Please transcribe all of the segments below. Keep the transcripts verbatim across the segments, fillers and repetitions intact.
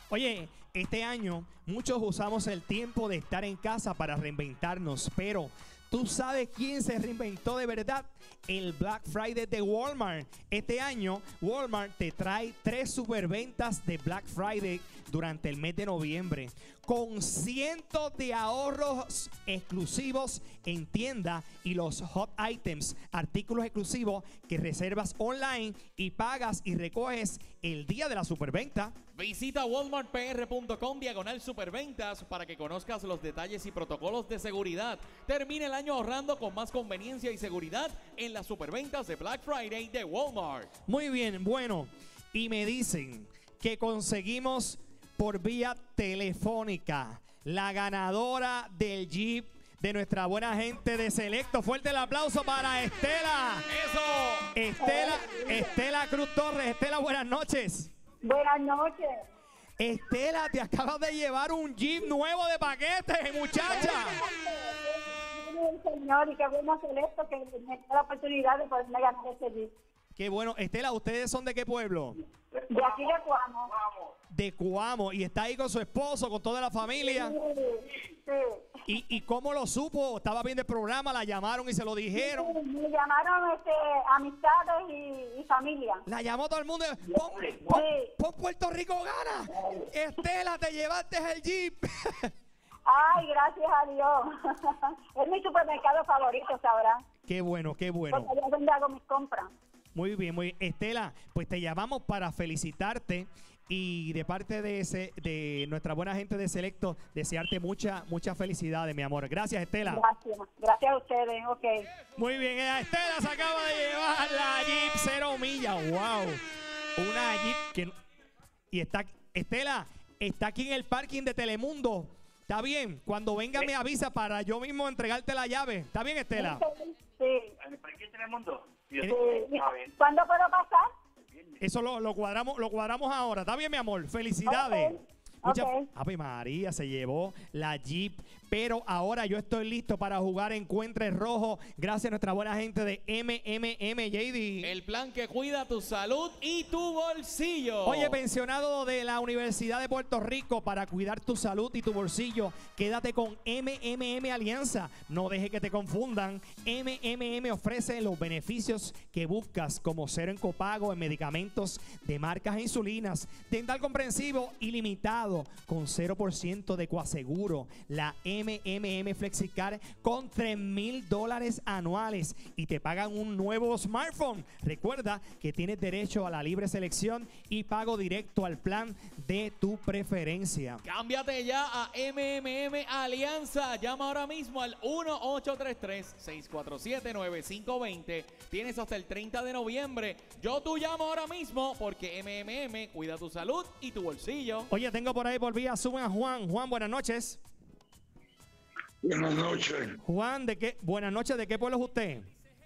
Oye, este año muchos usamos el tiempo de estar en casa para reinventarnos, pero ¿tú sabes quién se reinventó de verdad? El Black Friday de Walmart. Este año Walmart te trae tres superventas de Black Friday durante el mes de noviembre, con cientos de ahorros exclusivos en tienda y los hot items, artículos exclusivos que reservas online y pagas y recoges el día de la superventa. Visita walmart p r punto com diagonal superventas para que conozcas los detalles y protocolos de seguridad. Termina el año ahorrando con más conveniencia y seguridad en las superventas de Black Friday de Walmart. Muy bien, bueno, y me dicen que conseguimos por vía telefónica la ganadora del Jeep de nuestra buena gente de Selecto. Fuerte el aplauso para Estela. ¡Eso! Estela, Estela Cruz Torres. Estela, buenas noches. Buenas noches. Estela, te acabas de llevar un Jeep nuevo de paquete, muchacha. Señor, y qué bueno hacer esto, que me da la oportunidad de poderme ganar este Jeep. Qué bueno. Estela, ¿ustedes son de qué pueblo? De aquí de Cuamo. De Cuamo. Y está ahí con su esposo, con toda la familia. Sí, sí. ¿Y, y cómo lo supo? ¿Estaba viendo el programa? ¿La llamaron y se lo dijeron? Sí, me llamaron este, amistades y, y familia. La llamó todo el mundo. Pon, pon, Sí. pon Puerto Rico gana. Estela, te llevaste el Jeep. Ay, gracias a Dios. Es mi supermercado favorito, sabrá. Qué bueno, qué bueno. Porque yo donde hago mis compras. Muy bien, muy bien. Estela, pues te llamamos para felicitarte y de parte de ese, de nuestra buena gente de Selecto, desearte mucha, muchas felicidades, mi amor. Gracias, Estela. Gracias. Gracias a ustedes, ok. Muy bien, eh, Estela se acaba de llevar la Jeep cero millas. Wow. Una Jeep que... Y está, Estela, está aquí en el parking de Telemundo. ¿Está bien? Cuando venga me avisa para yo mismo entregarte la llave. ¿Está bien, Estela? Sí. ¿En el parque Telemundo? Sí, Sí. está bien. ¿Cuándo puedo pasar? Eso lo, lo cuadramos, lo cuadramos ahora. ¿Está bien, mi amor? Felicidades. Ok. Mucha- Ok. Ave María, se llevó la Jeep. Pero ahora yo estoy listo para jugar Encuentre Rojo. Gracias a nuestra buena gente de M M M, J D. El plan que cuida tu salud y tu bolsillo. Oye, pensionado de la Universidad de Puerto Rico, para cuidar tu salud y tu bolsillo, quédate con M M M Alianza. No deje que te confundan. M M M ofrece los beneficios que buscas, como cero en copago en medicamentos de marcas e insulinas, dental comprensivo ilimitado con cero por ciento de coaseguro, la M M M FlexiCard con tres mil dólares anuales y te pagan un nuevo smartphone. Recuerda que tienes derecho a la libre selección y pago directo al plan de tu preferencia. Cámbiate ya a M M M Alianza. Llama ahora mismo al uno ocho tres tres, seis cuatro siete, nueve cinco dos cero. Tienes hasta el treinta de noviembre. Yo tú llamo ahora mismo porque M M M cuida tu salud y tu bolsillo. Oye, tengo por ahí por vía Zoom a Juan. Juan, buenas noches. Buenas noches, Juan, ¿de qué? Buenas noches, ¿de qué pueblo es usted?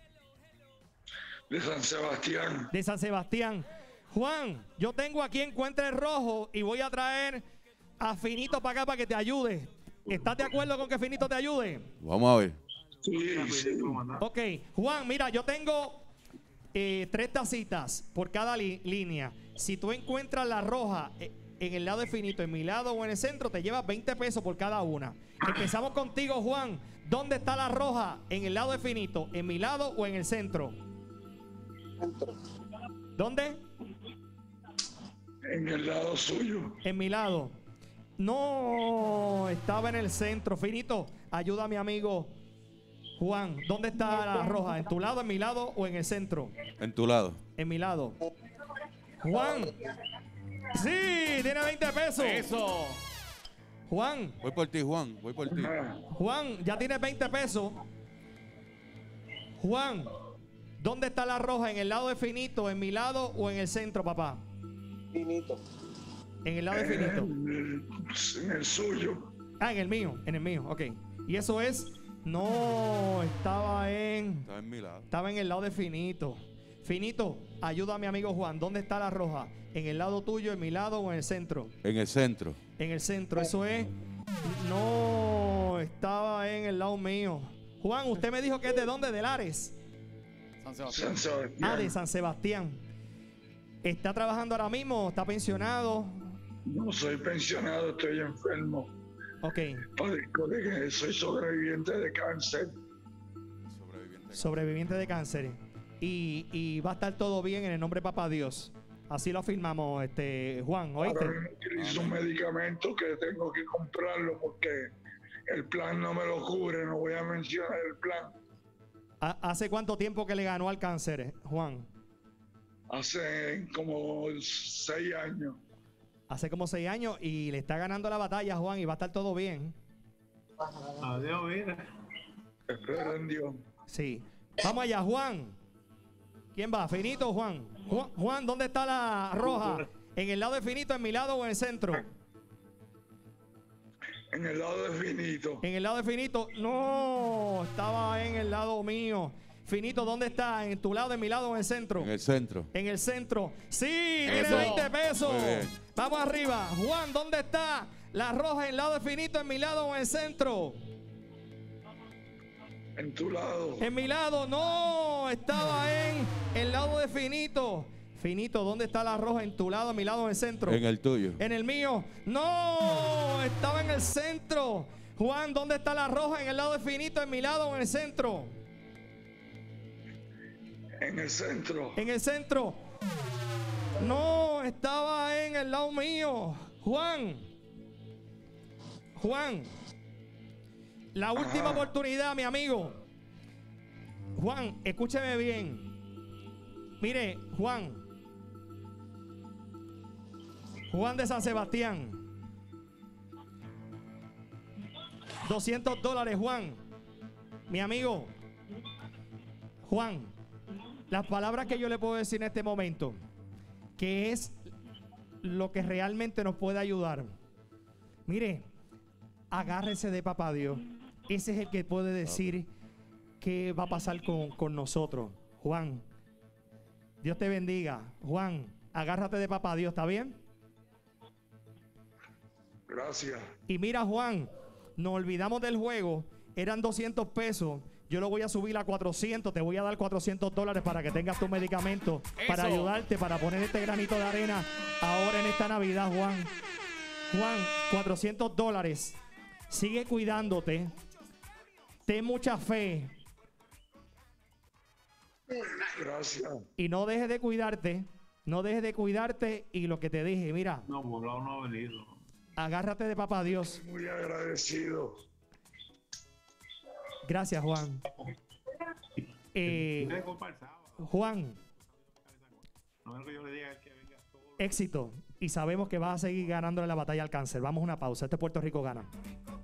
de San Sebastián. De San Sebastián. Juan, yo tengo aquí Encuentre Rojo y voy a traer a Finito para acá para que te ayude. ¿Estás de acuerdo con que Finito te ayude? Vamos a ver. Sí, sí. Ok, Juan, mira, yo tengo eh, tres tacitas por cada li- línea. Si tú encuentras la roja eh, en el lado de Finito, en mi lado o en el centro, te llevas veinte pesos por cada una. Empezamos contigo, Juan. ¿Dónde está la roja? ¿En el lado de Finito, en mi lado o en el centro? ¿Dónde? En el lado suyo. En mi lado. No, estaba en el centro. Finito, ayuda a mi amigo Juan. ¿Dónde está la roja? ¿En tu lado, en mi lado o en el centro? En tu lado. En mi lado. Juan. Sí, tiene veinte pesos. Eso. Juan, Voy por ti, Juan. Voy por ti. Ah, Juan, ya tienes veinte pesos. Juan, ¿dónde está la roja? ¿En el lado de Finito, en mi lado o en el centro, papá? Finito. En el lado de Finito. en, el, en el suyo. Ah, en el mío, en el mío, ok. Y eso es, no, estaba en, Está en mi lado. estaba en el lado de Finito. Finito, ayuda a mi amigo Juan. ¿Dónde está la roja? ¿En el lado tuyo, en mi lado o en el centro? En el centro. En el centro, eso es, no, estaba en el lado mío. Juan, usted me dijo que es de dónde, de Lares. San Sebastián. San Sebastián. Ah, de San Sebastián. ¿Está trabajando ahora mismo? ¿Está pensionado? No soy pensionado, estoy enfermo. Ok. Padezco de que soy sobreviviente de cáncer. Sobreviviente. Sobreviviente de cáncer. Y, y va a estar todo bien en el nombre de Papá Dios. Así lo afirmamos, este, Juan, ¿oíste? Ahora utilizo un medicamento que tengo que comprarlo porque el plan no me lo cubre. No voy a mencionar el plan. ¿Ha- ¿Hace cuánto tiempo que le ganó al cáncer, Juan? Hace como seis años. Hace como seis años y le está ganando la batalla, Juan, y va a estar todo bien. Adiós, mira. Espero en Dios. Sí. Vamos allá, Juan. ¿Quién va? Finito, Juan. Juan, Juan, ¿dónde está la roja? ¿En el lado de Finito, en mi lado o en el centro? En el lado de Finito. En el lado de Finito. No, estaba en el lado mío. Finito, ¿dónde está? ¿En tu lado, en mi lado o en el centro? En el centro. En el centro. Sí, tiene Eso. veinte pesos. Muy bien. Vamos arriba. Juan, ¿dónde está? La roja en el lado de Finito, en mi lado o en el centro. En tu lado. En mi lado, no, estaba en el lado de Finito. Finito, ¿dónde está la roja? ¿En tu lado, en mi lado o en el centro? En el tuyo. En el mío, no, estaba en el centro. Juan, ¿dónde está la roja? ¿En el lado de Finito, en mi lado o en el centro? En el centro. En el centro. No, estaba en el lado mío. Juan. Juan. La última Ajá. oportunidad, mi amigo. Juan, escúcheme bien. Mire, Juan. Juan de San Sebastián. doscientos dólares, Juan. Mi amigo. Juan. Las palabras que yo le puedo decir en este momento, que es lo que realmente nos puede ayudar. Mire, agárrese de Papá Dios. Ese es el que puede decir qué va a pasar con, con nosotros. Juan, Dios te bendiga. Juan, agárrate de Papá Dios, ¿está bien? Gracias. Y mira, Juan, nos olvidamos del juego. Eran doscientos pesos. Yo lo voy a subir a cuatrocientos. Te voy a dar cuatrocientos dólares para que tengas tu medicamento. Para Eso. ayudarte, para poner este granito de arena ahora en esta Navidad, Juan. Juan, cuatrocientos dólares. Sigue cuidándote. Ten mucha fe. Gracias. Y no dejes de cuidarte. No dejes de cuidarte. Y lo que te dije, mira, No, Molao no ha venido. agárrate de Papá Dios. Muy agradecido. Gracias, Juan. Eh, Ustedes compran el sábado. Juan, No es que yo le diga que venga todo. éxito. Y sabemos que vas a seguir ganándole la batalla al cáncer. Vamos a una pausa. Este Puerto Rico gana.